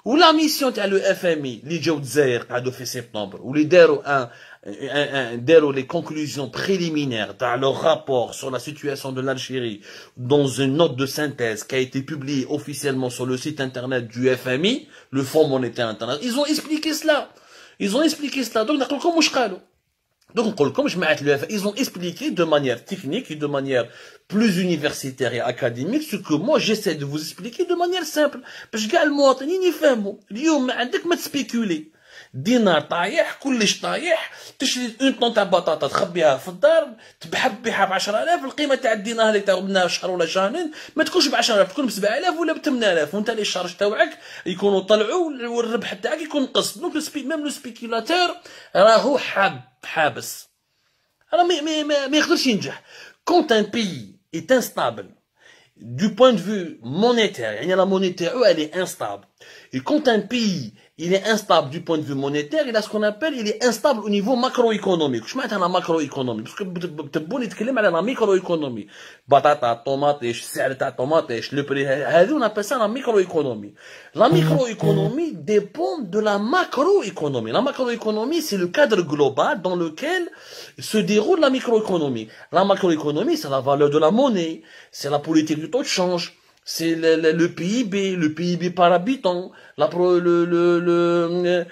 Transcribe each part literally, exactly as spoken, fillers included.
Ou la mission de le F M I, les Djaoud Zahir, qui a fait septembre, ou les déro, un, un, un, déro les conclusions préliminaires dans leur rapport sur la situation de l'Algérie, dans une note de synthèse qui a été publiée officiellement sur le site internet du F M I, le Fonds monétaire international, ils ont expliqué cela. Ils ont expliqué cela. Donc, Donc, ils ont expliqué de manière technique et de manière plus universitaire et académique ce que moi j'essaie de vous expliquer de manière simple. Parce que المواطنين يفهموا. اليوم ما عندك ما تسبيكولي. دينار طايح كلش طايح تشري اون طون تاع بطاطا تخبيها في الدار تبحب بها ب عشرة آلاف القيمه تاع الدينار اللي تاخذناها شهر ولا شهرين ما تكونش ب عشرة آلاف تكون ب سبعة آلاف ولا ب ثمانية آلاف وانت لي الشارج تاعك يكونوا طلعوا والربح تاعك يكون قص. دونك ميم لو سبيكيلاتور راهو حاب حابس راه ما ما ما يقدرش ينجح. Quand un pays est instable du point de vue monétaire, يعني la monnaie تاعو elle est instable. Et quand un pays il est instable du point de vue monétaire, il a ce qu'on appelle, il est instable au niveau macroéconomique. Je معناتها la macroéconomie parce que بتبون يتكلم على la microéconomie. بطاطا طوماطيش السعر تاع الطوماطيش لو بري هذو on appelle ça la microéconomie. La microéconomie dépend de la macroéconomie. La macroéconomie c'est le cadre global dans lequel se déroule la microéconomie. La macroéconomie c'est la valeur de la monnaie, c'est la politique du taux de change. C'est le, le, le P I B, le P I B par habitant, la, le, le, le, le,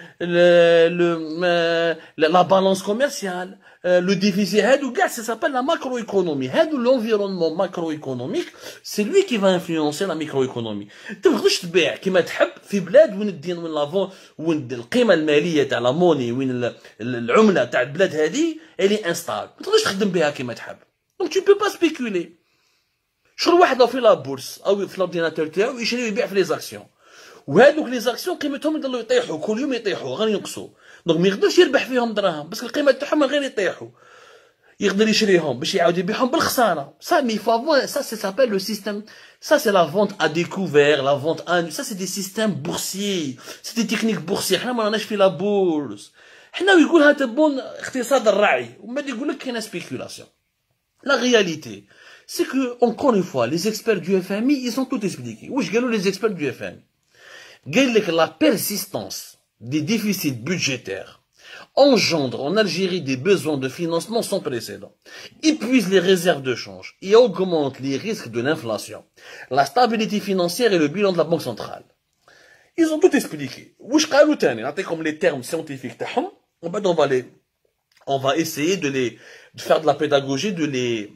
le, la, la balance commerciale, euh, le déficit, ça s'appelle la macroéconomie. L'environnement macroéconomique, c'est lui qui va influencer la microéconomie. تقدرش تبيع كيما تحب في بلاد وين الدين وين لافون وين القيمة المالية تاع لا موني وين العملة تاع البلاد هذه elle est instable. ما تقدرش تخدم بها كيما تحب. Donc tu peux pas spéculer. شغل واحد في لا بورس او في الاورديناتور تاعو يشري ويبيع في لي زاكسيون وهذوك لي زاكسيون قيمتهم يضلوا يطيحوا كل يوم يطيحوا غير ينقصوا. دونك ما يقدرش يربح فيهم دراهم بس القيمه تاعهم غير يطيحوا يقدر يشريهم باش يعاود يبيعهم بالخساره. Ça mais il faut avoir ça ça s'appelle le système. Ça c'est la vente à découvert, la vente à ça c'est des systèmes boursiers, c'est des techniques boursières. حنا ما راناش في لا بورس. حنا يقولها تبون اقتصاد الرعي وما يقول لك كاينه سبيكولاسيون. La réalité c'est que, encore une fois, les experts du F M I, ils ont tout expliqué. Oui, je les experts du F M I. La persistance des déficits budgétaires engendre en Algérie des besoins de financement sans précédent, épuise les réserves de change et augmente les risques de l'inflation, la stabilité financière et le bilan de la Banque centrale. Ils ont tout expliqué. Oui, je vais comme les termes scientifiques. On va les, on va essayer de les, de faire de la pédagogie, de les,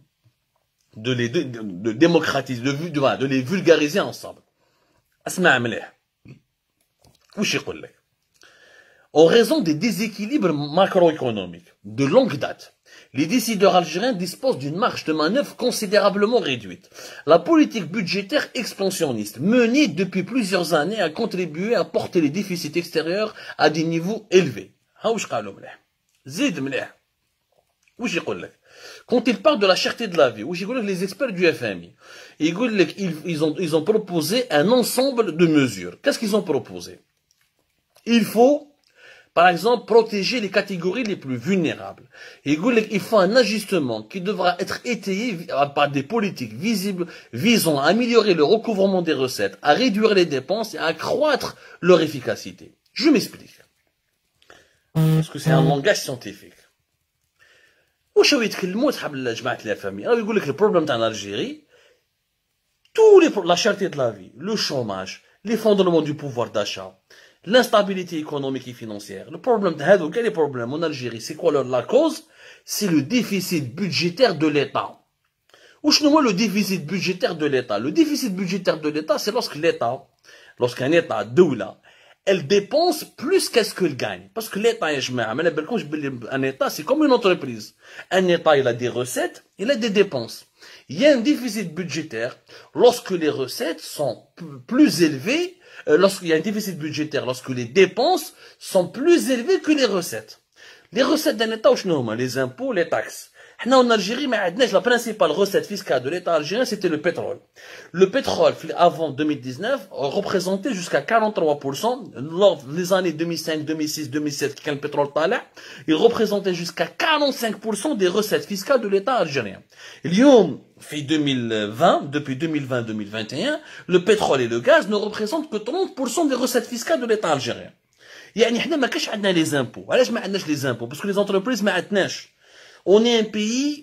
de les de, de, de démocratiser, de, de, de les vulgariser ensemble. اسمع مليح. وش يقول لك؟ En raison des déséquilibres macroéconomiques de longue date, les décideurs algériens disposent d'une marge de manœuvre considérablement réduite. La politique budgétaire expansionniste menée depuis plusieurs années a contribué à porter les déficits extérieurs à des niveaux élevés. ها وش قالوا مليح. زيد مليح. وش يقول لك؟ Quand ils parlent de la cherté de la vie, les experts du F M I, ils ont, ils ont proposé un ensemble de mesures. Qu'est-ce qu'ils ont proposé? Il faut, par exemple, protéger les catégories les plus vulnérables. Il faut un ajustement qui devra être étayé par des politiques visibles visant à améliorer le recouvrement des recettes, à réduire les dépenses et à accroître leur efficacité. Je m'explique. Parce que c'est un langage scientifique. واش هو يتكلموا صحاب جماعه الافامي راه يقول لك البروبليم تاع الجيري tous les la cherté de la vie, le chômage, l'effondrement du pouvoir d'achat, l'instabilité économique et financière. Le problème de هذو quel est le problème en Algérie? C'est quoi la cause? C'est le déficit budgétaire de l'État. وشنو هو le déficit budgétaire de l'État? Le déficit budgétaire de l'État c'est lorsque l'État lorsqu'un État دولة elle dépense plus qu'est-ce qu'elle gagne. Parce que l'État, un État, c'est comme une entreprise. Un État, il a des recettes, il a des dépenses. Il y a un déficit budgétaire lorsque les recettes sont plus élevées, euh, lorsqu'il y a un déficit budgétaire, lorsque les dépenses sont plus élevées que les recettes. Les recettes d'un État, les impôts, les taxes. Nous, en Algérie, la principale recette fiscale de l'État algérien, c'était le pétrole. Le pétrole, avant deux mille dix-neuf, représentait jusqu'à quarante-trois pour cent. Lors des années deux mille cinq, deux mille six, deux mille sept, quand le pétrole talait, il représentait jusqu'à quarante-cinq pour cent des recettes fiscales de l'État algérien. L'Yom, fait deux mille vingt, depuis deux mille vingt deux mille vingt et un, le pétrole et le gaz ne représentent que trente pour cent des recettes fiscales de l'État algérien. يعني احنا ما كاش عندنا les impôts. علاش ما عندناش les impôts? Parce que les entreprises ما عندناش. On est un pays,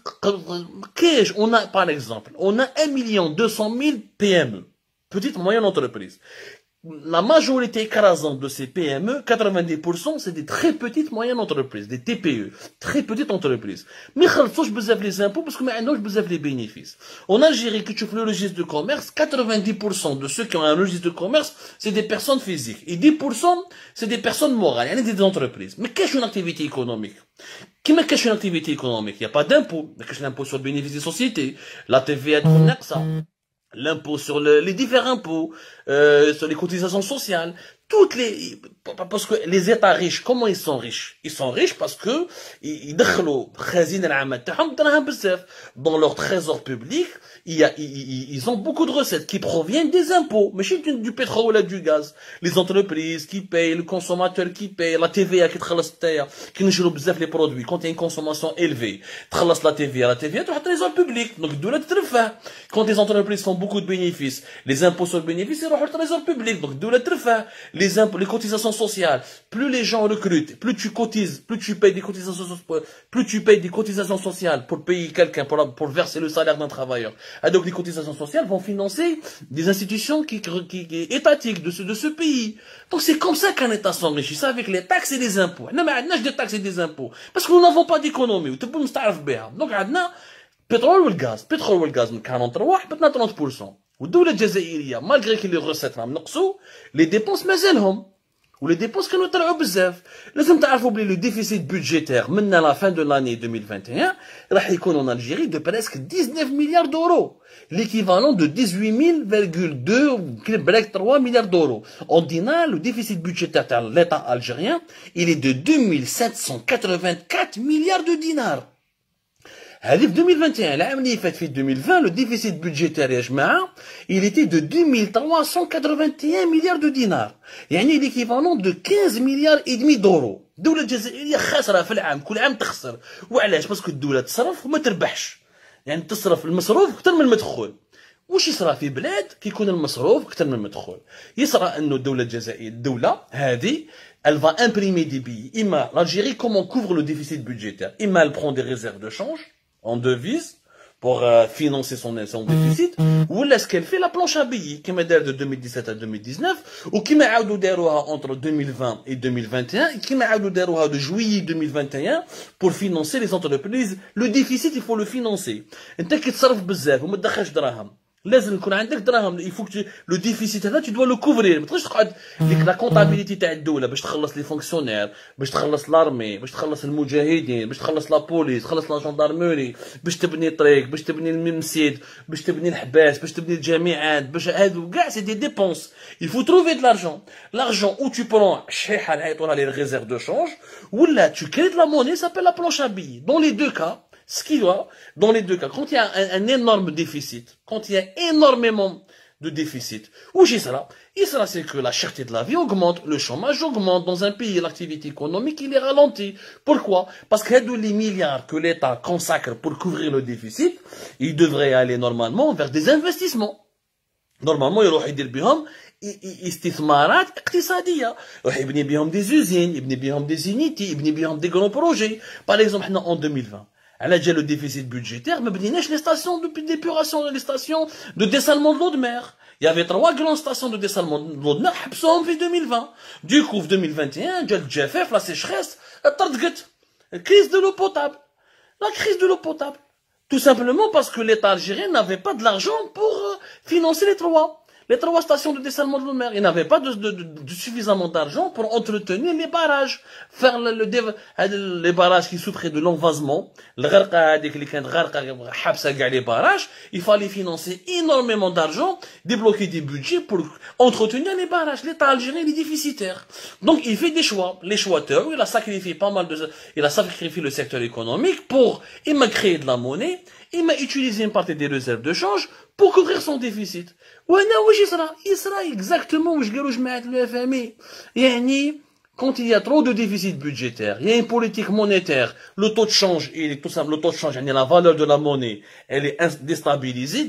on a, par exemple, on a un million deux cent mille P M E, petites moyennes entreprises. La majorité écrasante de ces P M E, quatre-vingt-dix pour cent, c'est des très petites moyennes entreprises, des T P E, très petites entreprises. Mais ils ne les impôts parce que ils les bénéfices. En Algérie, que tu fais le registre de commerce, quatre-vingt-dix pour cent de ceux qui ont un registre de commerce, c'est des personnes physiques. Et dix pour cent, c'est des personnes morales, il y a des entreprises. Mais qu'est-ce qu'une activité économique? Qui met qu'est-ce qu'une activité économique? Il n'y a pas d'impôt. Mais qu'est-ce que l'impôt sur le bénéfice des sociétés? La T V A est ça. L'impôt sur le, les différents impôts, euh, sur les cotisations sociales, toutes les, parce que les États riches, comment ils sont riches? Ils sont riches parce que, ils, dans leur trésor public, il y a, ils, ils ont beaucoup de recettes qui proviennent des impôts, mais du, du pétrole et du gaz. Les entreprises qui payent, le consommateur qui paye, la T V A qui traverse terre, qui nous joue les produits. Quand il y a une consommation élevée, traverse la T V A, la T V A, tu as le trésor public. Donc, d'où la trefa. Quand les entreprises font beaucoup de bénéfices, les impôts sur le bénéfice, ils ont le trésor public. Donc, d'où la trefa. Les impôts, les cotisations sociales. Plus les gens recrutent, plus tu cotises, plus tu payes des cotisations sociales, plus tu payes des cotisations sociales pour payer quelqu'un, pour, pour verser le salaire d'un travailleur. Et donc les cotisations sociales vont financer des institutions qui, qui, qui étatiques de ce, de ce pays. Donc c'est comme ça qu'un État s'enrichit, ça avec les taxes et les impôts. Non mais on a des taxes et des impôts parce que nous n'avons pas d'économie. Donc on a pétrole ou le gaz, pétrole ou le gaz quarante-trois, maintenant trente pour cent. والدولة الجزائرية malgré que les recettes راهم نقصوا, les dépenses مازالهم. Ou les dépenses que nous طلعوا بزاف. لازم تعرفوا بلي le déficit budgétaire من la fin de l'année deux mille vingt et un راح يكون en Algérie de presque dix-neuf milliards d'euros, l'équivalent de dix-huit mille virgule deux trois milliards d'euros. En dinar, le déficit budgétaire de l'État algérien, il est de deux mille sept cent quatre-vingt-quatre milliards de dinars. En deux mille vingt et un, l'année fait deux mille vingt, le déficit budgétaire, il était de deux mille trois cent quatre-vingt-un milliards de dinars. يعني l'équivalent de quinze milliards et demi d'euros. الدولة الجزائرية خاسرة في العام، كل عام تخسر. وعلاش؟ باسكو الدولة تصرف وما تربحش. يعني تصرف المصروف أكثر من المدخول. وش يصرى في بلاد كيكون المصروف أكثر من المدخول؟ يصرى أنه الدولة الجزائرية، الدولة هذه elle va imprimer des billets. إما l'Algérie comment couvre le déficit budgétaire? إما elle prend des réserves de change en devise pour euh, financer son, son déficit, ou est-ce qu'elle fait la planche à billets, qui m'a dit de deux mille dix-sept à deux mille dix-neuf, ou qui m'a dit entre deux mille vingt et deux mille vingt et un, et qui m'a dit de juillet deux mille vingt et un pour financer les entreprises. Le déficit, il faut le financer. انت كي تصرف بزاف وما تدخلش دراهم لازم يكون عندك دراهم. il faut que tu, le déficit هذا tu dois le couvrir. ما تقدرش تقعد ديك لا كونطابيليتي تاع الدوله باش تخلص لي فونكسيونير، باش تخلص لارمي، باش تخلص المجاهدين، باش تخلص لا بوليس، تخلص لا جندرموري، باش تبني طريق، باش تبني المسجد، باش تبني الحباس، باش تبني الجامعات، باش هادو كاع سي دي ديبونس. il faut trouver de l'argent. l'argent où tu prends شحال نعيطوا لها les réserves de change ولا tu crées de la monnaie, ça s'appelle la planche à billets. Dans les deux cas, ce qui doit, dans les deux cas, quand il y a un, un énorme déficit, quand il y a énormément de déficit, où j'ai ça là, et ça c'est que la cherté de la vie augmente, le chômage augmente dans un pays, l'activité économique il est ralenti. Pourquoi? Parce que les milliards que l'État consacre pour couvrir le déficit, il devrait aller normalement vers des investissements. Normalement, يروح يدير بهم استثمارات اقتصادية، يروح يبني بهم des usines, يبني بهم des unités, يبني بهم des grands projets. Par exemple, maintenant en deux mille vingt. Elle a déjà le déficit budgétaire, mais les stations d'épuration, les stations de dessalement de l'eau de mer. Il y avait trois grandes stations de dessalement de l'eau de mer, en deux mille vingt. Du coup, en deux mille vingt et un, le G F F, la sécheresse, la crise de l'eau potable. La crise de l'eau potable. Tout simplement parce que l'État algérien n'avait pas de l'argent pour financer les trois. les trois stations de dessalement de l'eau de mer. Ils n'avaient pas de, de, de, de suffisamment d'argent pour entretenir les barrages, faire le, le, les barrages qui souffraient de l'envasement, les barrages, il fallait financer énormément d'argent, débloquer des budgets pour entretenir les barrages. L'État algérien est déficitaire. Donc il fait des choix. Les choix, il a sacrifié pas mal de, il a sacrifié le secteur économique pour, il m'a créé de la monnaie, il m'a utilisé une partie des réserves de change pour couvrir son déficit. وهنا واش يصرى يصرى exactement واش قالوا جماعة le F M I. يعني quand il y a trop de déficit budgétaire, il y a une politique monétaire, le taux de change, il est tout simple, le taux de change, la valeur de la monnaie, elle est déstabilisée,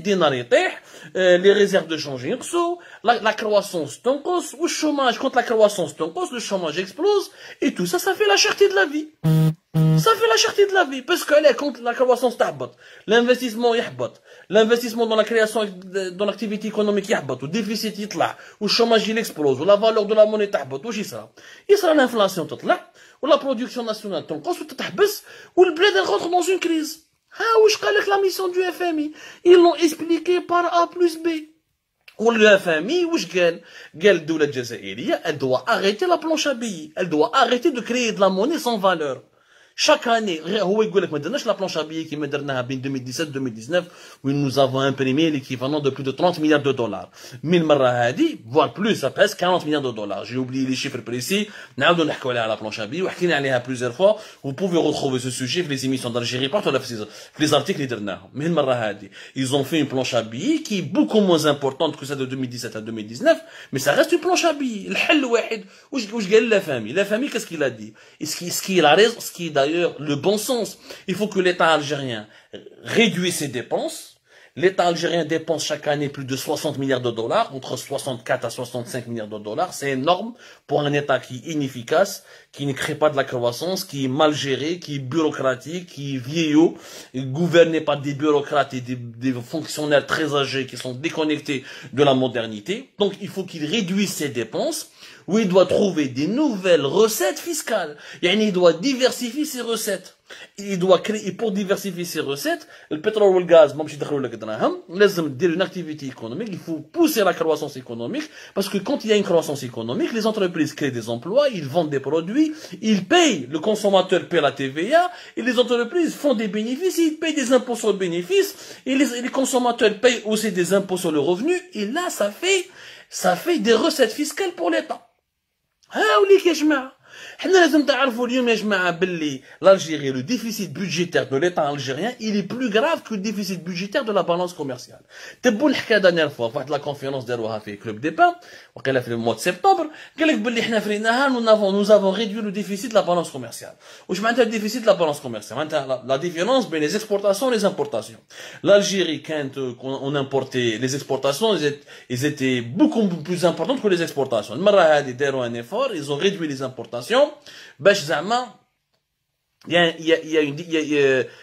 les réserves de change, la, la croissance tonkos, ou le chômage, quand la croissance tonkos, le chômage explose, et tout ça, ça fait la cherté de la vie. Ça fait la cherté de la vie, parce que là, quand la croissance t'abbat, l'investissement yahbat, l'investissement dans la création, dans l'activité économique yahbat, le déficit yitla, ou le chômage il explose, ou la valeur de la monnaie t'abbat, ou j'y sera. Il sera l'inflation totla, ou la production nationale t'enqos, ou t'ahbis, ou le bled rentre dans une crise. Ah, ou je calque la mission du F M I. Ils l'ont expliqué par A plus B. Ou le F M I, ou je gagne, gagne de la Jazaïria, elle doit arrêter la planche à billets. Elle doit arrêter de créer de la monnaie sans valeur. Chaque année, هو يقول لك ما درناش la planche à billets qui درناها بين deux mille dix-sept deux mille dix-neuf où nous avons imprimé l'équivalent de plus de trente milliards de dollars. Mais المرة هذه, voire plus, presque quarante milliards de dollars. J'ai oublié les chiffres précis. نعاودوا نحكوا عليها la planche à billets وحكينا عليها plusieurs fois. Vous pouvez retrouver ce sujet dans les émissions d'Algérie partout dans les articles اللي درناهم. Mais المرة هذه, ils ont fait une planche à billets qui est beaucoup moins importante que celle de deux mille dix-sept à deux mille dix-neuf, mais ça reste une planche à billets. الحل واحد. واش واش قال la famille? La famille, qu'est-ce qu'il a dit? Ce qui, ce qui est la raison, ce qui est d'ailleurs le bon sens. Il faut que l'État algérien réduise ses dépenses. L'État algérien dépense chaque année plus de soixante milliards de dollars, entre soixante-quatre à soixante-cinq milliards de dollars. C'est énorme pour un État qui est inefficace, qui ne crée pas de la croissance, qui est mal géré, qui est bureaucratique, qui est vieillot, gouverné par des bureaucrates et des, des fonctionnaires très âgés qui sont déconnectés de la modernité. Donc il faut qu'il réduise ses dépenses, où il doit trouver des nouvelles recettes fiscales. Il doit diversifier ses recettes. Il doit créer, pour diversifier ses recettes, le pétrole ou le gaz, une activité économique, il faut pousser la croissance économique, parce que quand il y a une croissance économique, les entreprises créent des emplois, ils vendent des produits, ils payent, le consommateur paie la T V A, et les entreprises font des bénéfices, ils payent des impôts sur le bénéfice, et les, les consommateurs payent aussi des impôts sur le revenu, et là, ça fait, ça fait des recettes fiscales pour l'État. ها وليك يا جماعة حنا لازم تعرفوا اليوم يا جماعة باللي l'Algérie, le déficit budgétaire de l'État algérien, il est plus grave que le déficit budgétaire de la balance commerciale. تبوا الحكاية dernière fois واحد لا conférence داروها في كلوب دي بان وقيلا في الموا de septembre قال لك باللي حنا فريناها nous avons nous avons réduit le déficit de la balance commerciale. واش معناتها le déficit de la balance commerciale? معناتها la différence بين les exportations et les importations. L'Algérie quand on importait les exportations, ils étaient beaucoup plus importantes que les exportations. المرة هذه داروا un effort, ils ont réduit les importations. باش زعما il y a il y a il y a une il y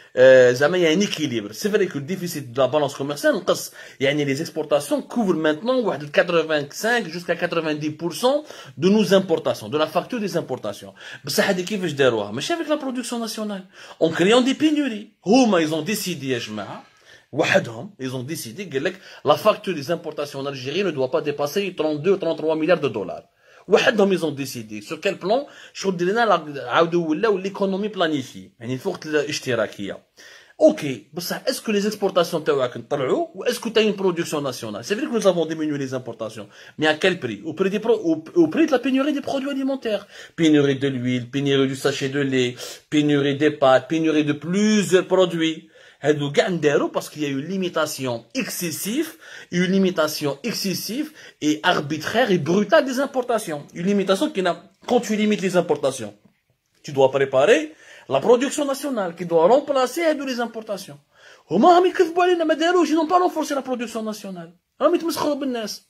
a زعما il y a un équilibre. C'est vrai que le déficit de la balance commerciale نقص, يعني les exportations couvrent maintenant واحد quatre-vingt-cinq jusqu'à quatre-vingt-dix pour cent de nos importations, de la facture des importations. بصح هذه كيفاش داروها؟ ماشي avec la production nationale, en créant des pénuries. هما ils ont décidé يا جماعة وحدهم, ils ont décidé قال لك la facture des importations en Algérie ne doit pas dépasser trente-deux trente-trois milliards de dollars. وحدهم ils ont décidé sur quel plan شغل درنا عاودوا ولاو l'économie planifiée يعني فوق الاشتراكيه. اوكي بصح est-ce que les exportations تاعك نطلعوا ou est-ce que tu as une production nationale? C'est vrai que nous avons diminué les importations, mais à quel prix? Au prix des pro au, au prix de la pénurie des produits alimentaires, pénurie de l'huile, pénurie du sachet de lait, pénurie des pâtes, pénurie de plusieurs produits. هادو كاع ندارو parce qu'il y a une limitation excessive, une limitation excessive et arbitraire et brutale des importations. Une limitation qui n'a, quand tu limites les importations, tu dois préparer la production nationale qui doit remplacer هادو les importations. هما راهم يكذبوا علينا ما داروش, ils n'ont pas renforcé la production nationale. راهم يتمسخروا بالناس.